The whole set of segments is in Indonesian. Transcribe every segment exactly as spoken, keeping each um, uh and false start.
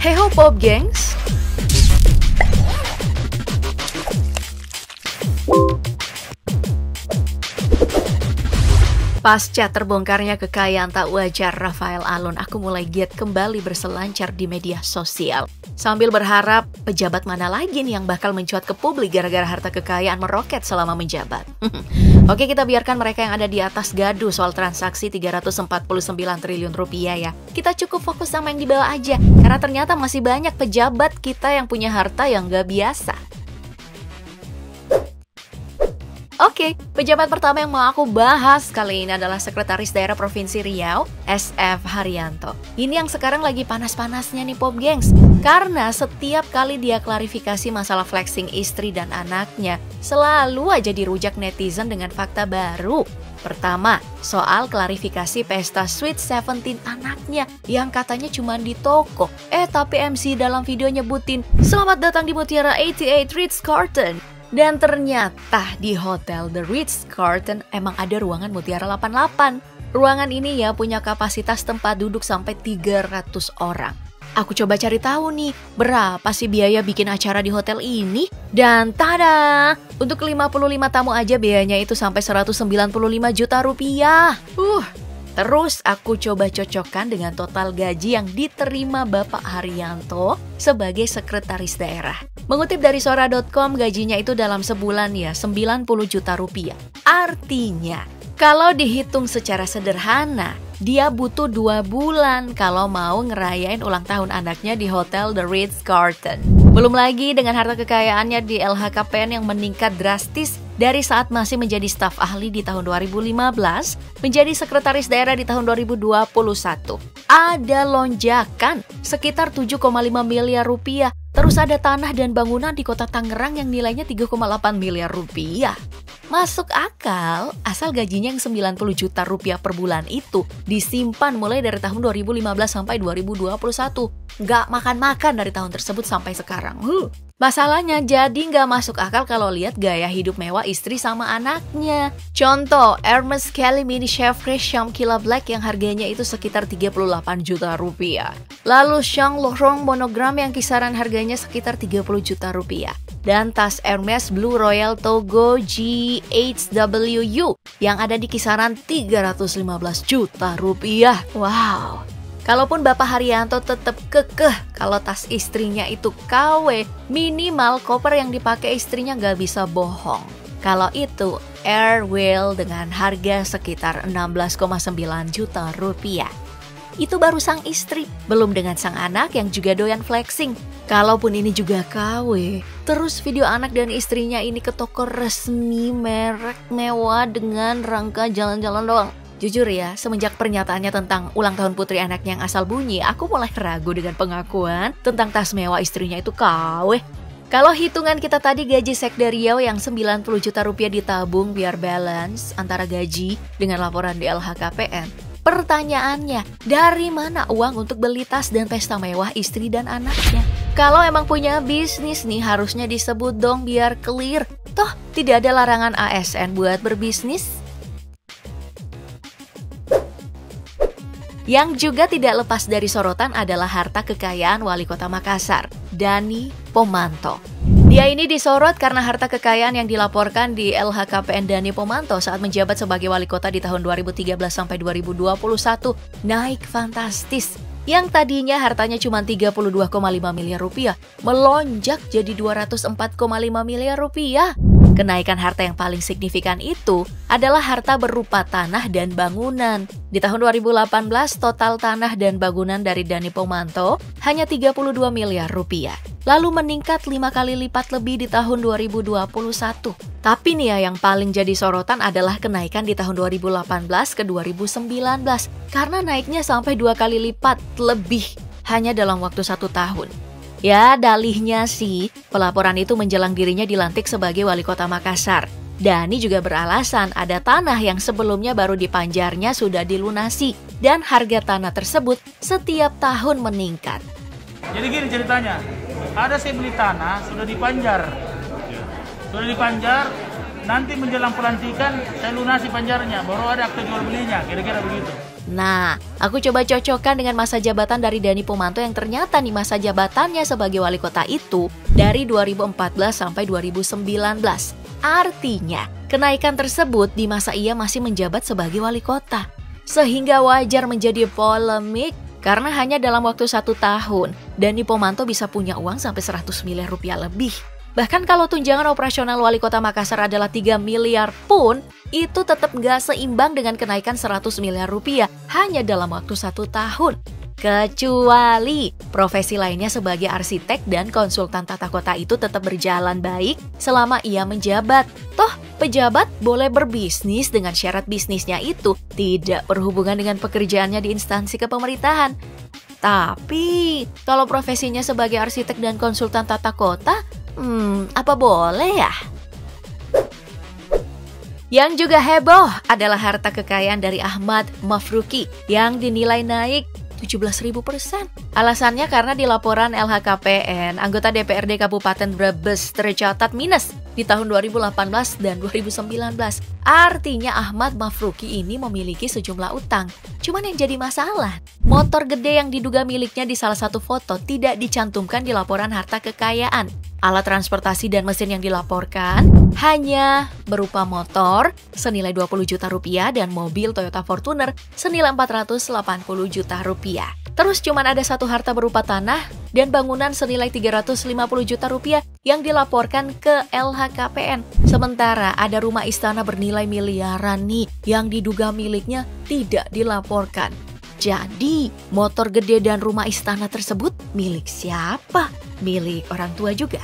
Heho Pop gengs. Pasca terbongkarnya kekayaan tak wajar Rafael Alun, aku mulai giat kembali berselancar di media sosial. Sambil berharap pejabat mana lagi nih yang bakal mencuat ke publik gara-gara harta kekayaan meroket selama menjabat. Oke, kita biarkan mereka yang ada di atas gaduh soal transaksi tiga ratus empat puluh sembilan triliun rupiah ya. Kita cukup fokus sama yang di bawah aja, karena ternyata masih banyak pejabat kita yang punya harta yang gak biasa. Oke, pejabat pertama yang mau aku bahas kali ini adalah Sekretaris Daerah Provinsi Riau, S F Haryanto. Ini yang sekarang lagi panas-panasnya nih Pop gengs. Karena setiap kali dia klarifikasi masalah flexing istri dan anaknya, selalu aja dirujak netizen dengan fakta baru. Pertama, soal klarifikasi pesta Sweet Seventeen anaknya yang katanya cuma di toko. Eh, tapi M C dalam video nyebutin, "Selamat datang di Mutiara delapan puluh delapan Ritz-Carlton." Dan ternyata di Hotel The Ritz-Carlton emang ada ruangan Mutiara delapan puluh delapan. Ruangan ini ya punya kapasitas tempat duduk sampai tiga ratus orang. Aku coba cari tahu nih, berapa sih biaya bikin acara di hotel ini? Dan tada! Untuk lima puluh lima tamu aja biayanya itu sampai seratus sembilan puluh lima juta rupiah. Uh, Terus aku coba cocokkan dengan total gaji yang diterima Bapak Haryanto sebagai sekretaris daerah. Mengutip dari sora dot com, gajinya itu dalam sebulan ya sembilan puluh juta rupiah. Artinya, kalau dihitung secara sederhana, dia butuh dua bulan kalau mau ngerayain ulang tahun anaknya di Hotel The Ritz-Carlton. Belum lagi dengan harta kekayaannya di L H K P N yang meningkat drastis dari saat masih menjadi staf ahli di tahun dua ribu lima belas menjadi sekretaris daerah di tahun dua ribu dua puluh satu. Ada lonjakan sekitar tujuh koma lima miliar rupiah. Terus ada tanah dan bangunan di kota Tangerang yang nilainya tiga koma delapan miliar rupiah. Masuk akal, asal gajinya yang sembilan puluh juta rupiah per bulan itu disimpan mulai dari tahun dua ribu lima belas sampai dua ribu dua puluh satu. Nggak makan-makan dari tahun tersebut sampai sekarang. Huh. Masalahnya jadi nggak masuk akal kalau lihat gaya hidup mewah istri sama anaknya. Contoh, Hermes Kelly Mini Chevrolet Chamkila Black yang harganya itu sekitar tiga puluh delapan juta rupiah. Lalu Saint Laurent Monogram yang kisaran harganya sekitar tiga puluh juta rupiah. Dan tas Hermes Blue Royal Togo G H W U yang ada di kisaran tiga ratus lima belas juta rupiah. Wow. Kalaupun Bapak Haryanto tetap kekeh kalau tas istrinya itu K W, minimal koper yang dipakai istrinya gak bisa bohong. Kalau itu Airwheel dengan harga sekitar enam belas koma sembilan juta rupiah. Itu baru sang istri, belum dengan sang anak yang juga doyan flexing. Kalaupun ini juga K W, terus video anak dan istrinya ini ke toko resmi merek mewah dengan rangka jalan-jalan doang. Jujur ya, semenjak pernyataannya tentang ulang tahun putri anaknya yang asal bunyi, aku mulai ragu dengan pengakuan tentang tas mewah istrinya itu K W. Kalau hitungan kita tadi gaji Sekda Riau yang sembilan puluh juta rupiah ditabung biar balance antara gaji dengan laporan di L H K P N. Pertanyaannya, dari mana uang untuk beli tas dan pesta mewah istri dan anaknya? Kalau emang punya bisnis nih harusnya disebut dong biar clear. Toh tidak ada larangan A S N buat berbisnis. Yang juga tidak lepas dari sorotan adalah harta kekayaan Wali Kota Makassar, Dani Pomanto. Dia ini disorot karena harta kekayaan yang dilaporkan di L H K P N Dani Pomanto saat menjabat sebagai wali kota di tahun dua ribu tiga belas sampai dua ribu dua puluh satu naik fantastis. Yang tadinya hartanya cuma tiga puluh dua koma lima miliar rupiah, melonjak jadi dua ratus empat koma lima miliar rupiah. Kenaikan harta yang paling signifikan itu adalah harta berupa tanah dan bangunan. Di tahun dua ribu delapan belas, total tanah dan bangunan dari Dani Pomanto hanya tiga puluh dua miliar rupiah. Lalu meningkat lima kali lipat lebih di tahun dua ribu dua puluh satu. Tapi nih ya, yang paling jadi sorotan adalah kenaikan di tahun dua ribu delapan belas ke dua ribu sembilan belas. Karena naiknya sampai dua kali lipat lebih hanya dalam waktu satu tahun. Ya, dalihnya sih, pelaporan itu menjelang dirinya dilantik sebagai wali kota Makassar. Dani juga beralasan ada tanah yang sebelumnya baru dipanjarnya sudah dilunasi dan harga tanah tersebut setiap tahun meningkat. Jadi gini ceritanya, ada saya beli tanah sudah dipanjar, sudah dipanjar, nanti menjelang pelantikan saya lunasi panjarnya, baru ada akte jual belinya, kira-kira begitu. Nah, aku coba cocokkan dengan masa jabatan dari Dani Pomanto yang ternyata nih masa jabatannya sebagai wali kota itu dari dua ribu empat belas sampai dua ribu sembilan belas. Artinya, kenaikan tersebut di masa ia masih menjabat sebagai wali kota. Sehingga wajar menjadi polemik karena hanya dalam waktu satu tahun, Dani Pomanto bisa punya uang sampai seratus miliar rupiah lebih. Bahkan kalau tunjangan operasional wali kota Makassar adalah tiga miliar pun, itu tetap nggak seimbang dengan kenaikan seratus miliar rupiah hanya dalam waktu satu tahun. Kecuali profesi lainnya sebagai arsitek dan konsultan tata kota itu tetap berjalan baik selama ia menjabat. Toh, pejabat boleh berbisnis dengan syarat bisnisnya itu tidak berhubungan dengan pekerjaannya di instansi kepemerintahan. Tapi, kalau profesinya sebagai arsitek dan konsultan tata kota, Hmm, apa boleh ya? Yang juga heboh adalah harta kekayaan dari Ahmad Mafruqi yang dinilai naik tujuh belas ribu persen. Alasannya karena di laporan L H K P N, anggota D P R D Kabupaten Brebes tercatat minus di tahun dua ribu delapan belas dan dua ribu sembilan belas. Artinya Ahmad Mafruqi ini memiliki sejumlah utang. Cuman yang jadi masalah, motor gede yang diduga miliknya di salah satu foto tidak dicantumkan di laporan harta kekayaan. Alat transportasi dan mesin yang dilaporkan hanya berupa motor senilai dua puluh juta rupiah dan mobil Toyota Fortuner senilai empat ratus delapan puluh juta rupiah. Terus cuman ada satu harta berupa tanah dan bangunan senilai tiga ratus lima puluh juta rupiah yang dilaporkan ke L H K P N. Sementara ada rumah istana bernilai miliaran nih yang diduga miliknya tidak dilaporkan. Jadi, motor gede dan rumah istana tersebut milik siapa? Milik orang tua juga.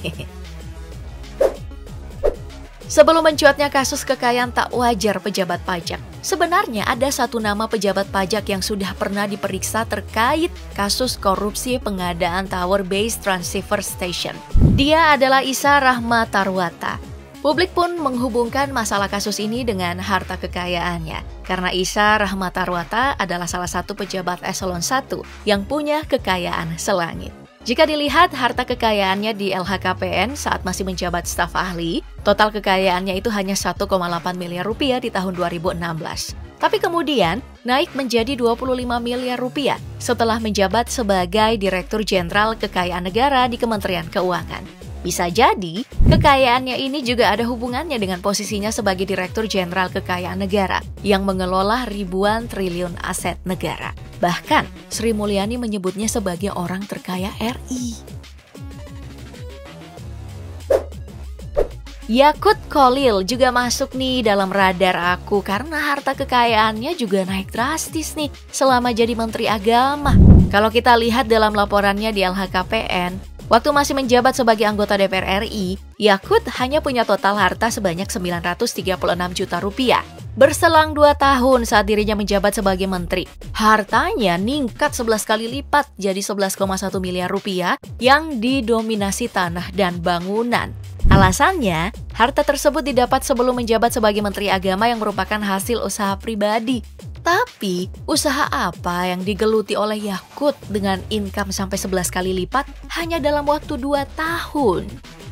Sebelum mencuatnya kasus kekayaan tak wajar pejabat pajak, sebenarnya ada satu nama pejabat pajak yang sudah pernah diperiksa terkait kasus korupsi pengadaan Tower Base Transceiver Station. Dia adalah Isa Rahma Tarwata. Publik pun menghubungkan masalah kasus ini dengan harta kekayaannya, karena Isa Rahma Tarwata adalah salah satu pejabat eselon satu yang punya kekayaan selangit. Jika dilihat harta kekayaannya di L H K P N saat masih menjabat staf ahli, total kekayaannya itu hanya satu koma delapan miliar rupiah di tahun dua ribu enam belas. Tapi kemudian naik menjadi dua puluh lima miliar rupiah setelah menjabat sebagai Direktur Jenderal Kekayaan Negara di Kementerian Keuangan. Bisa jadi, kekayaannya ini juga ada hubungannya dengan posisinya sebagai Direktur Jenderal Kekayaan Negara yang mengelola ribuan triliun aset negara. Bahkan, Sri Mulyani menyebutnya sebagai orang terkaya R I. Yakut Kholil juga masuk nih dalam radar aku karena harta kekayaannya juga naik drastis nih selama jadi Menteri Agama. Kalau kita lihat dalam laporannya di L H K P N, waktu masih menjabat sebagai anggota D P R R I, Yakut hanya punya total harta sebanyak sembilan ratus tiga puluh enam juta rupiah. Berselang dua tahun saat dirinya menjabat sebagai menteri, hartanya ningkat sebelas kali lipat jadi sebelas koma satu miliar rupiah yang didominasi tanah dan bangunan. Alasannya, harta tersebut didapat sebelum menjabat sebagai Menteri Agama yang merupakan hasil usaha pribadi. Tapi, usaha apa yang digeluti oleh Yakut dengan income sampai sebelas kali lipat hanya dalam waktu dua tahun?